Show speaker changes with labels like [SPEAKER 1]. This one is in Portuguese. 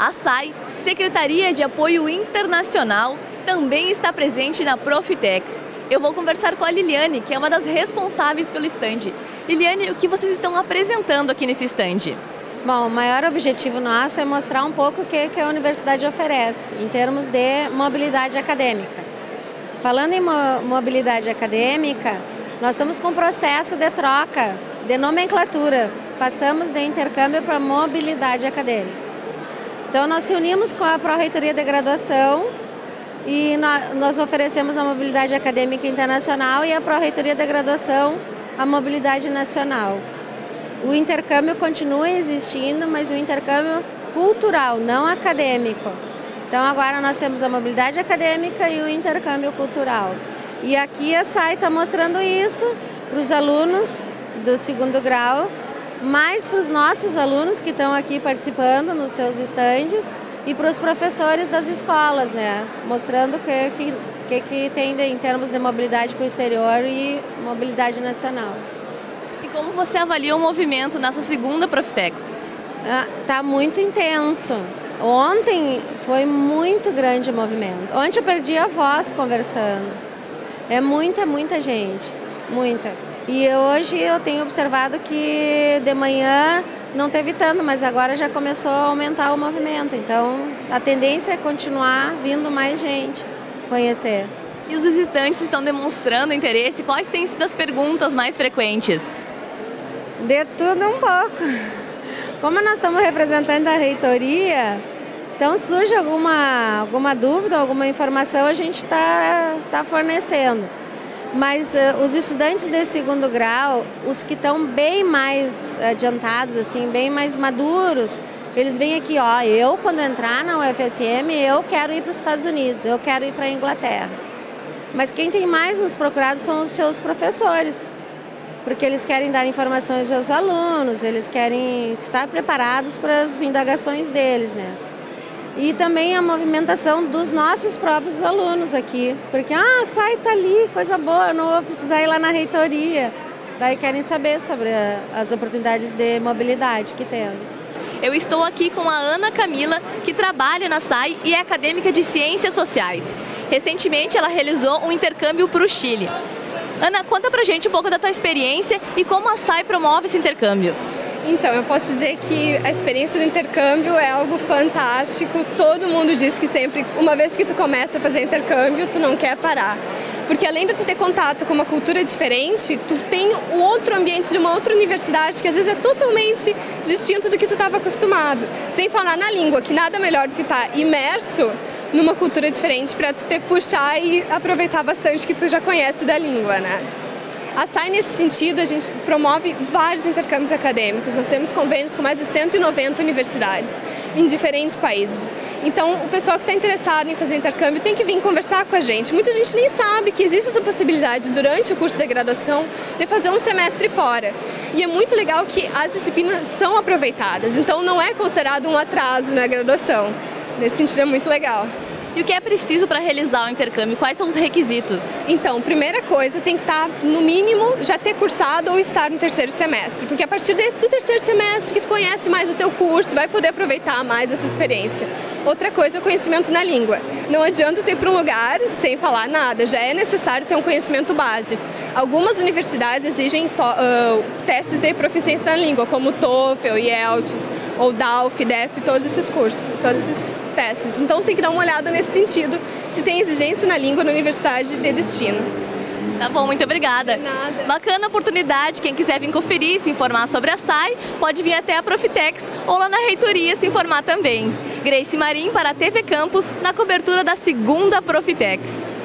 [SPEAKER 1] A SAI, Secretaria de Apoio Internacional, também está presente na Profitex. Eu vou conversar com a Liliane, que é uma das responsáveis pelo stand. Liliane, o que vocês estão apresentando aqui nesse stand?
[SPEAKER 2] Bom, o maior objetivo nosso é mostrar um pouco o que a universidade oferece em termos de mobilidade acadêmica. Falando em mobilidade acadêmica, nós estamos com um processo de troca de nomenclatura. Passamos de intercâmbio para mobilidade acadêmica. Então, nós se unimos com a Pró-Reitoria de Graduação e nós oferecemos a mobilidade acadêmica internacional e a Pró-Reitoria de Graduação a mobilidade nacional. O intercâmbio continua existindo, mas o intercâmbio cultural, não acadêmico. Então, agora nós temos a mobilidade acadêmica e o intercâmbio cultural. E aqui a SAI está mostrando isso para os alunos do segundo grau, mais para os nossos alunos que estão aqui participando nos seus estandes e para os professores das escolas, né? Mostrando o que tem em termos de mobilidade para o exterior e mobilidade nacional.
[SPEAKER 1] E como você avalia o movimento nessa segunda Profitex?
[SPEAKER 2] Está muito intenso. Ontem foi muito grande o movimento. Ontem eu perdi a voz conversando. É muita gente, muita. E hoje eu tenho observado que de manhã não teve tanto, mas agora já começou a aumentar o movimento. Então a tendência é continuar vindo mais gente conhecer.
[SPEAKER 1] E os visitantes estão demonstrando interesse? Quais têm sido as perguntas mais frequentes?
[SPEAKER 2] De tudo um pouco. Como nós estamos representando a reitoria, então surge alguma dúvida, alguma informação, a gente está fornecendo. Mas os estudantes de segundo grau, os que estão bem mais adiantados, assim, bem mais maduros, eles vêm aqui, ó, eu quando entrar na UFSM, eu quero ir para os Estados Unidos, eu quero ir para a Inglaterra. Mas quem tem mais nos procurado são os seus professores, porque eles querem dar informações aos alunos, eles querem estar preparados para as indagações deles, né? E também a movimentação dos nossos próprios alunos aqui, porque, SAI tá ali, coisa boa, eu não vou precisar ir lá na reitoria. Daí querem saber sobre as oportunidades de mobilidade que tem.
[SPEAKER 1] Eu estou aqui com a Ana Camila, que trabalha na SAI e é acadêmica de Ciências Sociais. Recentemente ela realizou um intercâmbio para o Chile. Ana, conta pra gente um pouco da tua experiência e como a SAI promove esse intercâmbio.
[SPEAKER 3] Então, eu posso dizer que a experiência do intercâmbio é algo fantástico. Todo mundo diz que sempre, uma vez que tu começa a fazer intercâmbio, tu não quer parar. Porque além de tu ter contato com uma cultura diferente, tu tem um outro ambiente de uma outra universidade que às vezes é totalmente distinto do que tu estava acostumado. Sem falar na língua, que nada melhor do que estar imerso numa cultura diferente para tu te puxar e aproveitar bastante que tu já conhece da língua, né? A SAI, nesse sentido, a gente promove vários intercâmbios acadêmicos. Nós temos convênios com mais de 190 universidades em diferentes países. Então, o pessoal que está interessado em fazer intercâmbio tem que vir conversar com a gente. Muita gente nem sabe que existe essa possibilidade, durante o curso de graduação, de fazer um semestre fora. E é muito legal que as disciplinas são aproveitadas. Então, não é considerado um atraso na graduação. Nesse sentido, é muito legal.
[SPEAKER 1] E o que é preciso para realizar o intercâmbio? Quais são os requisitos?
[SPEAKER 3] Então, primeira coisa, tem que estar, no mínimo, já ter cursado ou estar no terceiro semestre. Porque a partir do terceiro semestre que tu conhece mais o teu curso, vai poder aproveitar mais essa experiência. Outra coisa é o conhecimento na língua. Não adianta tu ir para um lugar sem falar nada, já é necessário ter um conhecimento básico. Algumas universidades exigem testes de proficiência na língua, como TOEFL, IELTS, ou DALF, DEF, todos esses cursos, todos esses testes. Então tem que dar uma olhada nesse sentido, se tem exigência na língua na universidade de destino.
[SPEAKER 1] Tá bom, muito obrigada.
[SPEAKER 3] De nada.
[SPEAKER 1] Bacana oportunidade, quem quiser vir conferir, se informar sobre a SAI, pode vir até a Profitex ou lá na reitoria se informar também. Grace Marim para a TV Campus, na cobertura da segunda Profitex.